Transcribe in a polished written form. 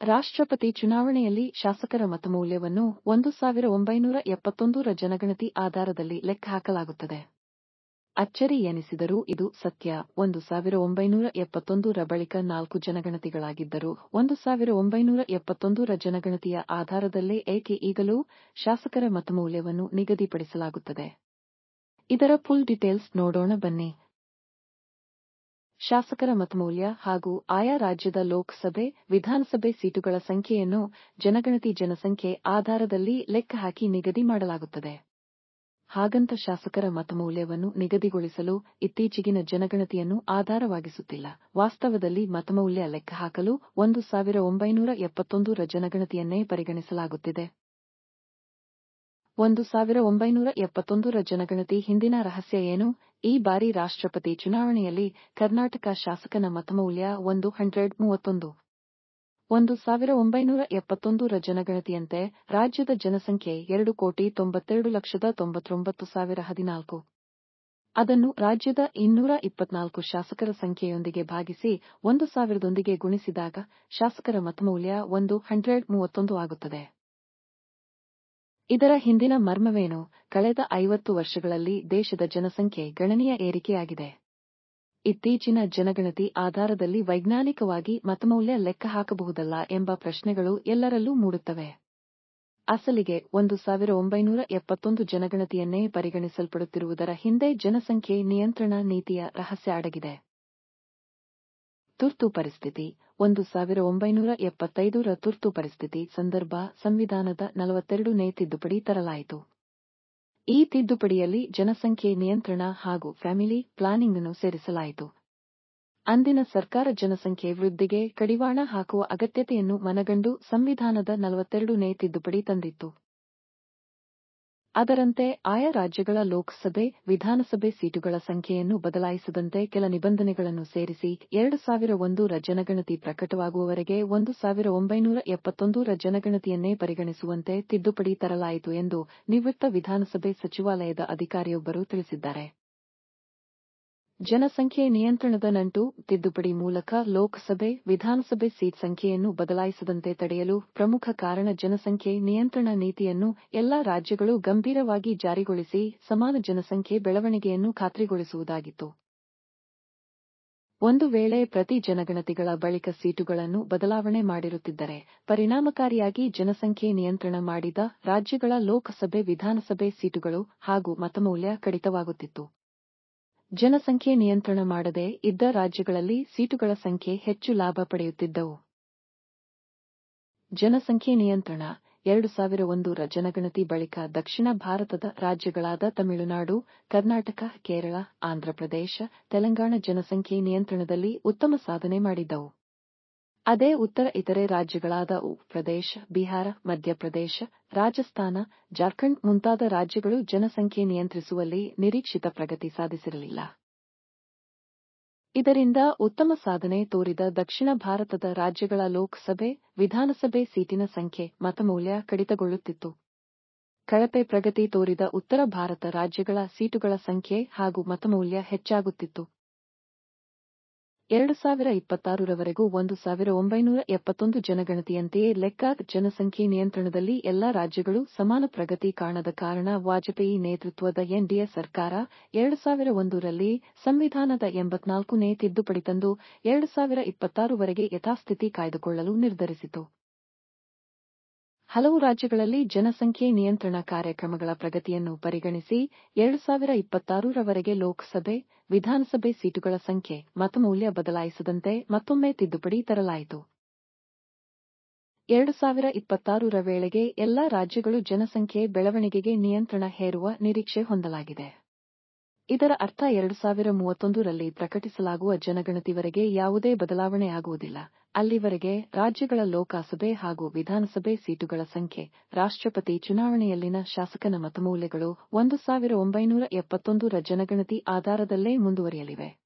ರಾಷ್ಟ್ರಪತಿ ಚುನಾವಣೆಯಲ್ಲಿ ಶಾಸಕರ ಮತಮೌಲ್ಯವನ್ನು 1971ರ ಜನಗಣತಿ ಆಧಾರದಲ್ಲಿ ಲೆಕ್ಕಹಾಕಲಾಗುತ್ತದೆ. ಅಚ್ಚರಿ ಎನಿಸಿದರೂ ಇದು ಸತ್ಯ. 1971ರ ಬಳಿಕ 4 ಜನಗಣತಿಗಳಾಗಿದ್ದರೂ 1971ರ ಜನಗಣತಿಯ ಆಧಾರದಲ್ಲೇ ಏಕೆ ಈಗಲೂ ಶಾಸಕರ ಮತಮೌಲ್ಯವನ್ನು ನಿಗದಿಪಡಿಸಲಾಗುತ್ತದೆ? ಇದರ ಫುಲ್ ಡೀಟೇಲ್ಸ್ ನೋಡೋಣ ಬನ್ನಿ. ಶಾಸಕರ ಮತಮೌಲ್ಯ ಹಾಗೂ ಆಯಾ ರಾಜ್ಯದ ಲೋಕಸಭೆ, ವಿಧಾನಸಭೆ ಸೀಟುಗಳ ಸಂಖ್ಯೆಯನ್ನು ಜನಗಣತಿ ಜನಸಂಖ್ಯೆ ಆಧಾರದಲ್ಲಿ ಲೆಕ್ಕಹಾಕಿ ನಿಗದಿ ಮಾಡಲಾಗುತ್ತದೆ. ಹಾಗಂತ ಶಾಸಕರ ಮತಮೌಲ್ಯವನ್ನು ನಿಗದಿಗೊಳಿಸಲು ಇತ್ತೀಚೆಗಿನ ಜನಗಣತಿಯನ್ನು ಆಧಾರವಾಗಿಸುತ್ತಿಲ್ಲ. ವಾಸ್ತವದಲ್ಲಿ ಮತಮೌಲ್ಯ ಲೆಕ್ಕಹಾಕಲು 1971ರ ಜನಗಣತಿಯನ್ನೇ ಪರಿಗಣಿಸಲಾಗುತ್ತಿದೆ. 1971ರ ಜನಗಣತಿ ಹಿಂದಿನ ರಹಸ್ಯ ಏನು? ಈ ಬಾರಿ ರಾಷ್ಟ್ರಪತಿ ಚುನಾವಣೆಯಲ್ಲಿ ಕರ್ನಾಟಕ ಶಾಸಕನ ಮತಮೌಲ್ಯ 131. 1971ರ ಜನಗಣತಿಯಂತೆ ರಾಜ್ಯದ ಜನಸಂಖ್ಯೆ 2,92,99,014. ಅದನ್ನು ರಾಜ್ಯದ 224 ಶಾಸಕರ ಸಂಖ್ಯೆಯೊಂದಿಗೆ ಭಾಗಿಸಿ 1,000ದೊಂದಿಗೆ ಗುಣಿಸಿದಾಗ ಶಾಸಕರ ಮತಮೌಲ್ಯ 131 ಆಗುತ್ತದೆ. ಇದರ ಹಿಂದಿನ ಮರ್ಮವೇನು? ಕಳೆದ 50 ವರ್ಷಗಳಲ್ಲಿ ದೇಶದ ಜನಸಂಖ್ಯೆ ಗಣನೀಯ ಏರಿಕೆಯಾಗಿದೆ. ಇತ್ತೀಚಿನ ಜನಗಣತಿ ಆಧಾರದಲ್ಲಿ ವೈಜ್ಞಾನಿಕವಾಗಿ ಮತಮೌಲ್ಯ ಲೆಕ್ಕ ಹಾಕಬಹುದಲ್ಲ ಎಂಬ ಪ್ರಶ್ನೆಗಳು ಎಲ್ಲರಲ್ಲೂ ಮೂಡುತ್ತವೆ. ಅಸಲಿಗೆ 1971 ಜನಗಣತಿಯನ್ನೇ ಪರಿಗಣಿಸಲ್ಪಡುತ್ತಿರುವುದರ ಹಿಂದೆ ಜನಸಂಖ್ಯೆ ನಿಯಂತ್ರಣ ನೀತಿಯ ರಹಸ್ಯ ಅಡಗಿದೆ. ತುರ್ತು ಪರಿಸ್ಥಿತಿ. 1975ರ ತುರ್ತು ಪರಿಸ್ಥಿತಿ ಸಂದರ್ಭ ಸಂವಿಧಾನದ 42ನೇ ತಿದ್ದುಪಡಿ ತರಲಾಯಿತು. ಈ ತಿದ್ದುಪಡಿಯಲ್ಲಿ ಜನಸಂಖ್ಯೆ ನಿಯಂತ್ರಣ ಹಾಗೂ ಫ್ಯಾಮಿಲಿ ಪ್ಲಾನಿಂಗ್ ಅನ್ನು ಸೇರಿಸಲಾಯಿತು. ಅಂದಿನ ಸರ್ಕಾರ ಜನಸಂಖ್ಯೆ ವೃದ್ಧಿಗೆ ಕಡಿವಾಣ ಹಾಕುವ ಅಗತ್ಯತೆಯನ್ನು ಮನಗಂಡು ಸಂವಿಧಾನದ 42ನೇ ತಿದ್ದುಪಡಿ ತಂದಿತ್ತು. ಅದರಂತೆ ಆಯಾ ರಾಜ್ಯಗಳ ಲೋಕಸಭೆ, ವಿಧಾನಸಭೆ ಸೀಟುಗಳ ಸಂಖ್ಯೆಯನ್ನು ಬದಲಾಯಿಸದಂತೆ ಕೆಲ ನಿಬಂಧನೆಗಳನ್ನು ಸೇರಿಸಿ 2001ರ ಜನಗಣತಿ ಪ್ರಕಟವಾಗುವವರೆಗೆ 1971ರ ಜನಗಣತಿಯನ್ನೇ ಪರಿಗಣಿಸುವಂತೆ ತಿದ್ದುಪಡಿ ತರಲಾಯಿತು ಎಂದು ನಿವೃತ್ತ ವಿಧಾನಸಭೆ ಸಚಿವಾಲಯದ ಅಧಿಕಾರಿಯೊಬ್ಬರು ತಿಳಿಸಿದ್ದಾರೆ. ಜನಸಂಖ್ಯೆ ನಿಯಂತ್ರಣದ ನಂಟು. ತಿದ್ದುಪಡಿ ಮೂಲಕ ಲೋಕಸಭೆ, ವಿಧಾನಸಭೆ ಸೀಟ್ ಸಂಖ್ಯೆಯನ್ನು ಬದಲಾಯಿಸದಂತೆ ತಡೆಯಲು ಪ್ರಮುಖ ಕಾರಣ ಜನಸಂಖ್ಯೆ ನಿಯಂತ್ರಣ ನೀತಿಯನ್ನು ಎಲ್ಲಾ ರಾಜ್ಯಗಳು ಗಂಭೀರವಾಗಿ ಜಾರಿಗೊಳಿಸಿ ಸಮಾನ ಜನಸಂಖ್ಯೆ ಬೆಳವಣಿಗೆಯನ್ನು ಖಾತ್ರಿಗೊಳಿಸುವುದಾಗಿತ್ತು. ಒಂದು ವೇಳೆ ಪ್ರತಿ ಜನಗಣತಿಗಳ ಬಳಿಕ ಸೀಟುಗಳನ್ನು ಬದಲಾವಣೆ ಮಾಡಿರುತ್ತಿದ್ದರೆ ಪರಿಣಾಮಕಾರಿಯಾಗಿ ಜನಸಂಖ್ಯೆ ನಿಯಂತ್ರಣ ಮಾಡಿದ ರಾಜ್ಯಗಳ ಲೋಕಸಭೆ, ವಿಧಾನಸಭೆ ಸೀಟುಗಳು ಹಾಗೂ ಮತಮೌಲ್ಯ ಕಡಿತವಾಗುತ್ತಿತ್ತು. ಜನಸಂಖ್ಯೆ ನಿಯಂತ್ರಣ ಮಾಡದೇ ಇದ್ದ ರಾಜ್ಯಗಳಲ್ಲಿ ಸೀಟುಗಳ ಸಂಖ್ಯೆ ಹೆಚ್ಚು ಲಾಭ ಪಡೆಯುತ್ತಿದ್ದವು. ಜನಸಂಖ್ಯೆ ನಿಯಂತ್ರಣ. 2001ರ ಜನಗಣತಿ ಬಳಿಕ ದಕ್ಷಿಣ ಭಾರತದ ರಾಜ್ಯಗಳಾದ ತಮಿಳುನಾಡು, ಕರ್ನಾಟಕ, ಕೇರಳ, ಆಂಧ್ರಪ್ರದೇಶ, ತೆಲಂಗಾಣ ಜನಸಂಖ್ಯೆ ನಿಯಂತ್ರಣದಲ್ಲಿ ಉತ್ತಮ ಸಾಧನೆ ಮಾಡಿದ್ದವು. ಅದೇ ಉತ್ತರ ಇತರೆ ರಾಜ್ಯಗಳಾದ ಪ್ರದೇಶ, ಬಿಹಾರ, ಮಧ್ಯಪ್ರದೇಶ, ರಾಜಸ್ಥಾನ, ಜಾರ್ಖಂಡ್ ಮುಂತಾದ ರಾಜ್ಯಗಳು ಜನಸಂಖ್ಯೆ ನಿಯಂತ್ರಿಸುವಲ್ಲಿ ನಿರೀಕ್ಷಿತ ಪ್ರಗತಿ ಸಾಧಿಸಿರಲಿಲ್ಲ. ಇದರಿಂದ ಉತ್ತಮ ಸಾಧನೆ ತೋರಿದ ದಕ್ಷಿಣ ಭಾರತದ ರಾಜ್ಯಗಳ ಲೋಕಸಭೆ, ವಿಧಾನಸಭೆ ಸೀಟಿನ ಸಂಖ್ಯೆ, ಮತಮೌಲ್ಯ ಕಡಿತಗೊಳ್ಳುತ್ತಿತ್ತು. ಕಳಪೆ ಪ್ರಗತಿ ತೋರಿದ ಉತ್ತರ ಭಾರತ ರಾಜ್ಯಗಳ ಸೀಟುಗಳ ಸಂಖ್ಯೆ ಹಾಗೂ ಮತಮೌಲ್ಯ ಹೆಚ್ಚಾಗುತ್ತಿತ್ತು. 2026ರವರೆಗೂ 1971 ಜನಗಣತಿಯಂತೆಯೇ ಲೆಕ್ಕ ಜನಸಂಖ್ಯೆ ನಿಯಂತ್ರಣದಲ್ಲಿ ಎಲ್ಲಾ ರಾಜ್ಯಗಳು ಸಮಾನ ಪ್ರಗತಿ ಕಾಣದ ಕಾರಣ ವಾಜಪೇಯಿ ನೇತೃತ್ವದ ಎನ್ಡಿಎ ಸರ್ಕಾರ 2001ರಲ್ಲಿ ಸಂವಿಧಾನದ 84ನೇ ತಿದ್ದುಪಡಿ ತಂದು 2026ವರೆಗೆ ಯಥಾಸ್ಥಿತಿ ಕಾಯ್ದುಕೊಳ್ಳಲು ನಿರ್ಧರಿಸಿತು. ಹಲವು ರಾಜ್ಯಗಳಲ್ಲಿ ಜನಸಂಖ್ಯೆ ನಿಯಂತ್ರಣ ಕಾರ್ಯಕ್ರಮಗಳ ಪ್ರಗತಿಯನ್ನು ಪರಿಗಣಿಸಿ 2026ರವರೆಗೆ ಲೋಕಸಭೆ, ವಿಧಾನಸಭೆ ಸೀಟುಗಳ ಸಂಖ್ಯೆ, ಮತಮೌಲ್ಯ ಬದಲಾಯಿಸದಂತೆ ಮತ್ತೊಮ್ಮೆ ತಿದ್ದುಪಡಿ ತರಲಾಯಿತು. 2026ರ ವೇಳೆಗೆ ಎಲ್ಲಾ ರಾಜ್ಯಗಳು ಜನಸಂಖ್ಯೆ ಬೆಳವಣಿಗೆಗೆ ನಿಯಂತ್ರಣ ಹೇರುವ ನಿರೀಕ್ಷೆ ಹೊಂದಲಾಗಿದೆ. ಇದರ ಅರ್ಥ 2031ರಲ್ಲಿ ಪ್ರಕಟಿಸಲಾಗುವ ಜನಗಣತಿವರೆಗೆ ಯಾವುದೇ ಬದಲಾವಣೆಯಾಗುವುದಿಲ್ಲ. ಅಲ್ಲಿವರೆಗೆ ರಾಜ್ಯಗಳ ಲೋಕಸಭೆ ಹಾಗೂ ವಿಧಾನಸಭೆ ಸೀಟುಗಳ ಸಂಖ್ಯೆ, ರಾಷ್ಟ್ರಪತಿ ಚುನಾವಣೆಯಲ್ಲಿನ ಶಾಸಕನ ಮತಮೌಲ್ಯಗಳು 1971ರ ಜನಗಣತಿ ಆಧಾರದಲ್ಲೇ ಮುಂದುವರಿಯಲಿವೆ.